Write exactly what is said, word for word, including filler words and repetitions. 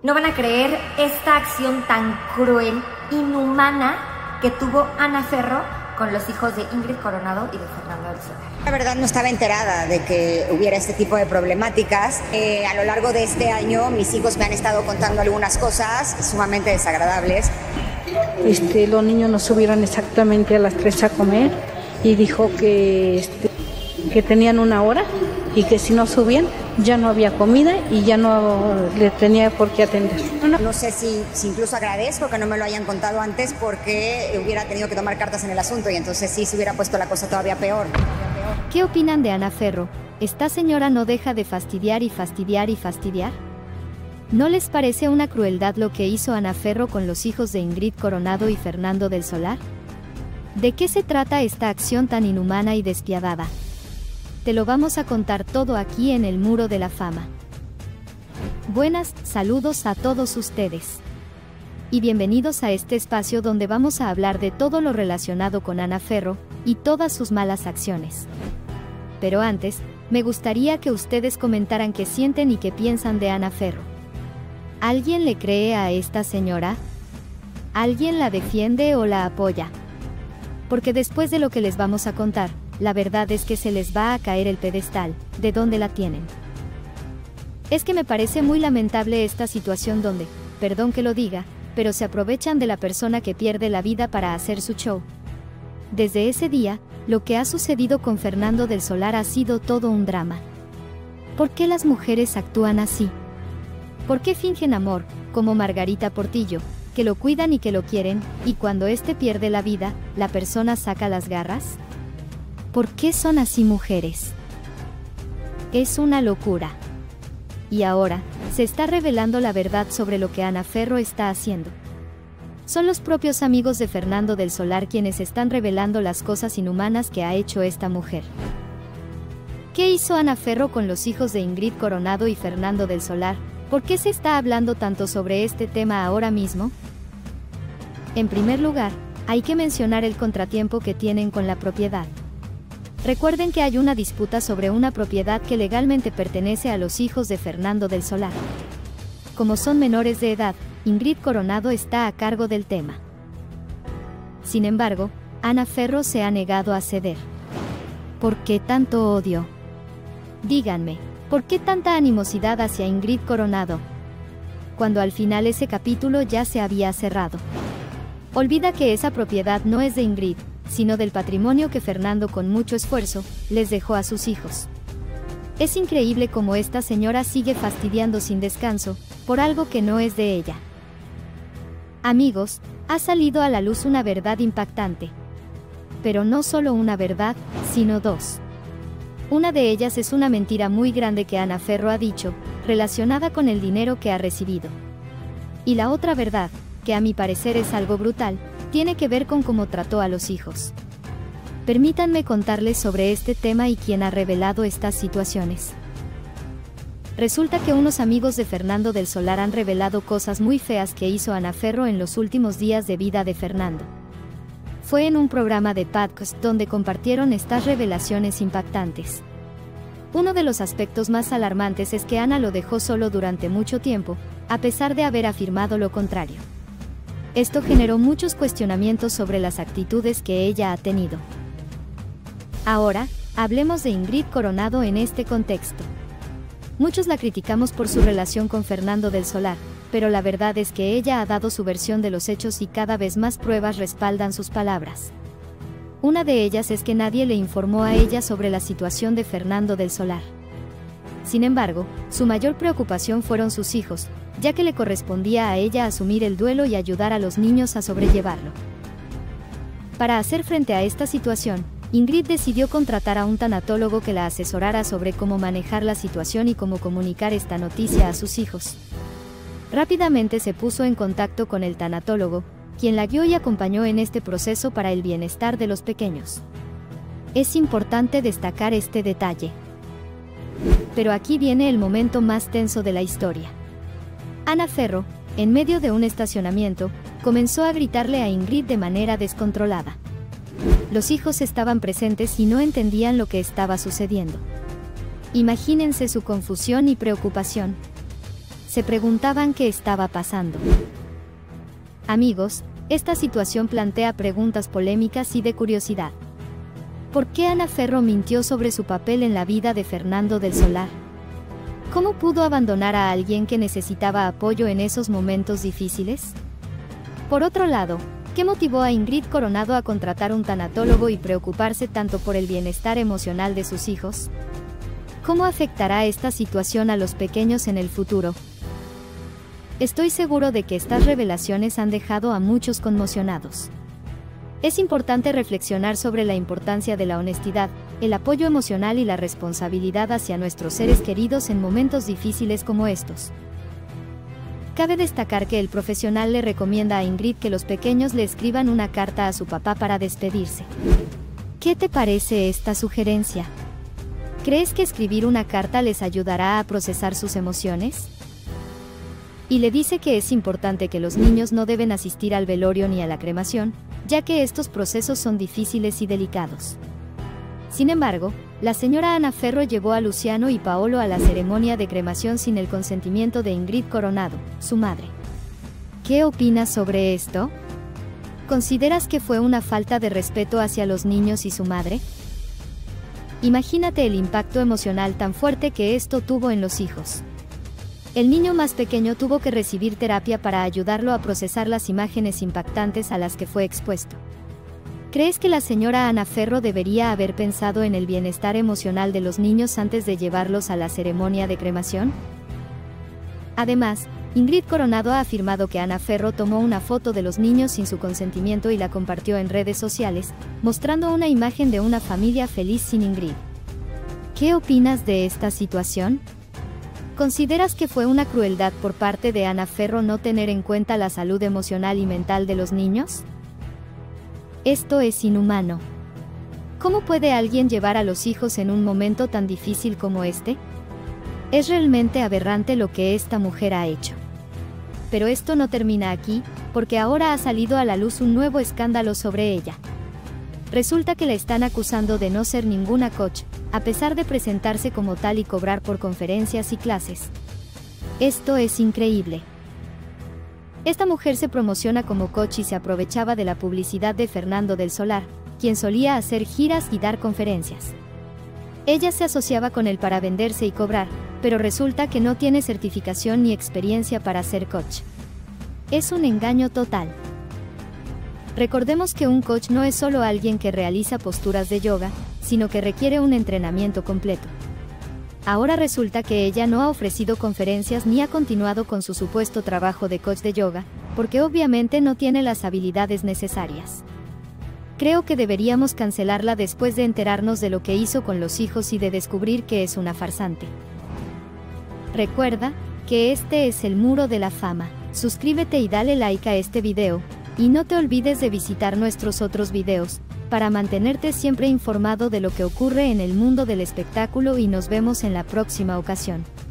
No van a creer esta acción tan cruel, inhumana, que tuvo Ana Ferro con los hijos de Ingrid Coronado y de Fernando del Solar. La verdad no estaba enterada de que hubiera este tipo de problemáticas. Eh, a lo largo de este año mis hijos me han estado contando algunas cosas sumamente desagradables. Este, los niños no subieron exactamente a las tres a comer y dijo que, este, que tenían una hora y que si no subían ya no había comida y ya no le tenía por qué atender. No, no sé si, si incluso agradezco que no me lo hayan contado antes porque hubiera tenido que tomar cartas en el asunto y entonces sí se hubiera puesto la cosa todavía peor. ¿Qué opinan de Ana Ferro? ¿Esta señora no deja de fastidiar y fastidiar y fastidiar? ¿No les parece una crueldad lo que hizo Ana Ferro con los hijos de Ingrid Coronado y Fernando del Solar? ¿De qué se trata esta acción tan inhumana y despiadada? Te lo vamos a contar todo aquí en el Muro de la Fama. Buenas, saludos a todos ustedes. Y bienvenidos a este espacio donde vamos a hablar de todo lo relacionado con Ana Ferro y todas sus malas acciones. Pero antes, me gustaría que ustedes comentaran qué sienten y qué piensan de Ana Ferro. ¿Alguien le cree a esta señora? ¿Alguien la defiende o la apoya? Porque después de lo que les vamos a contar, la verdad es que se les va a caer el pedestal, de donde la tienen. Es que me parece muy lamentable esta situación donde, perdón que lo diga, pero se aprovechan de la persona que pierde la vida para hacer su show. Desde ese día, lo que ha sucedido con Fernando del Solar ha sido todo un drama. ¿Por qué las mujeres actúan así? ¿Por qué fingen amor, como Margarita Portillo, que lo cuidan y que lo quieren, y cuando éste pierde la vida, la persona saca las garras? ¿Por qué son así mujeres? Es una locura. Y ahora, se está revelando la verdad sobre lo que Ana Ferro está haciendo. Son los propios amigos de Fernando del Solar quienes están revelando las cosas inhumanas que ha hecho esta mujer. ¿Qué hizo Ana Ferro con los hijos de Ingrid Coronado y Fernando del Solar? ¿Por qué se está hablando tanto sobre este tema ahora mismo? En primer lugar, hay que mencionar el contratiempo que tienen con la propiedad. Recuerden que hay una disputa sobre una propiedad que legalmente pertenece a los hijos de Fernando del Solar. Como son menores de edad, Ingrid Coronado está a cargo del tema. Sin embargo, Ana Ferro se ha negado a ceder. ¿Por qué tanto odio? Díganme, ¿por qué tanta animosidad hacia Ingrid Coronado? Cuando al final ese capítulo ya se había cerrado. Olvida que esa propiedad no es de Ingrid, sino del patrimonio que Fernando con mucho esfuerzo les dejó a sus hijos. Es increíble cómo esta señora sigue fastidiando sin descanso, por algo que no es de ella. Amigos, ha salido a la luz una verdad impactante. Pero no solo una verdad, sino dos. Una de ellas es una mentira muy grande que Ana Ferro ha dicho, relacionada con el dinero que ha recibido. Y la otra verdad, que a mi parecer es algo brutal, tiene que ver con cómo trató a los hijos. Permítanme contarles sobre este tema y quién ha revelado estas situaciones. Resulta que unos amigos de Fernando del Solar han revelado cosas muy feas que hizo Ana Ferro en los últimos días de vida de Fernando. Fue en un programa de podcast donde compartieron estas revelaciones impactantes. Uno de los aspectos más alarmantes es que Ana lo dejó solo durante mucho tiempo, a pesar de haber afirmado lo contrario. Esto generó muchos cuestionamientos sobre las actitudes que ella ha tenido. Ahora, hablemos de Ingrid Coronado en este contexto. Muchos la criticamos por su relación con Fernando del Solar, pero la verdad es que ella ha dado su versión de los hechos y cada vez más pruebas respaldan sus palabras. Una de ellas es que nadie le informó a ella sobre la situación de Fernando del Solar. Sin embargo, su mayor preocupación fueron sus hijos, ya que le correspondía a ella asumir el duelo y ayudar a los niños a sobrellevarlo. Para hacer frente a esta situación, Ingrid decidió contratar a un tanatólogo que la asesorara sobre cómo manejar la situación y cómo comunicar esta noticia a sus hijos. Rápidamente se puso en contacto con el tanatólogo, quien la guió y acompañó en este proceso para el bienestar de los pequeños. Es importante destacar este detalle. Pero aquí viene el momento más tenso de la historia. Ana Ferro, en medio de un estacionamiento, comenzó a gritarle a Ingrid de manera descontrolada. Los hijos estaban presentes y no entendían lo que estaba sucediendo. Imagínense su confusión y preocupación. se preguntaban qué estaba pasando. Amigos, esta situación plantea preguntas polémicas y de curiosidad. ¿Por qué Ana Ferro mintió sobre su papel en la vida de Fernando del Solar? ¿Cómo pudo abandonar a alguien que necesitaba apoyo en esos momentos difíciles? Por otro lado, ¿qué motivó a Ingrid Coronado a contratar un tanatólogo y preocuparse tanto por el bienestar emocional de sus hijos? ¿Cómo afectará esta situación a los pequeños en el futuro? Estoy seguro de que estas revelaciones han dejado a muchos conmocionados. Es importante reflexionar sobre la importancia de la honestidad, el apoyo emocional y la responsabilidad hacia nuestros seres queridos en momentos difíciles como estos. Cabe destacar que el profesional le recomienda a Ingrid que los pequeños le escriban una carta a su papá para despedirse. ¿Qué te parece esta sugerencia? ¿Crees que escribir una carta les ayudará a procesar sus emociones? Y le dice que es importante que los niños no deben asistir al velorio ni a la cremación, ya que estos procesos son difíciles y delicados. Sin embargo, la señora Ana Ferro llevó a Luciano y Paolo a la ceremonia de cremación sin el consentimiento de Ingrid Coronado, su madre. ¿Qué opinas sobre esto? ¿Consideras que fue una falta de respeto hacia los niños y su madre? Imagínate el impacto emocional tan fuerte que esto tuvo en los hijos. El niño más pequeño tuvo que recibir terapia para ayudarlo a procesar las imágenes impactantes a las que fue expuesto. ¿Crees que la señora Ana Ferro debería haber pensado en el bienestar emocional de los niños antes de llevarlos a la ceremonia de cremación? Además, Ingrid Coronado ha afirmado que Ana Ferro tomó una foto de los niños sin su consentimiento y la compartió en redes sociales, mostrando una imagen de una familia feliz sin Ingrid. ¿Qué opinas de esta situación? ¿Consideras que fue una crueldad por parte de Ana Ferro no tener en cuenta la salud emocional y mental de los niños? Esto es inhumano. ¿Cómo puede alguien llevar a los hijos en un momento tan difícil como este? Es realmente aberrante lo que esta mujer ha hecho. Pero esto no termina aquí, porque ahora ha salido a la luz un nuevo escándalo sobre ella. Resulta que la están acusando de no ser ninguna coach, a pesar de presentarse como tal y cobrar por conferencias y clases. Esto es increíble. Esta mujer se promociona como coach y se aprovechaba de la publicidad de Fernando del Solar, quien solía hacer giras y dar conferencias. Ella se asociaba con él para venderse y cobrar, pero resulta que no tiene certificación ni experiencia para ser coach. Es un engaño total. Recordemos que un coach no es solo alguien que realiza posturas de yoga, sino que requiere un entrenamiento completo. Ahora resulta que ella no ha ofrecido conferencias ni ha continuado con su supuesto trabajo de coach de yoga, porque obviamente no tiene las habilidades necesarias. Creo que deberíamos cancelarla después de enterarnos de lo que hizo con los hijos y de descubrir que es una farsante. Recuerda que este es el Muro de la Fama. Suscríbete y dale like a este video, y no te olvides de visitar nuestros otros videos, para mantenerte siempre informado de lo que ocurre en el mundo del espectáculo y nos vemos en la próxima ocasión.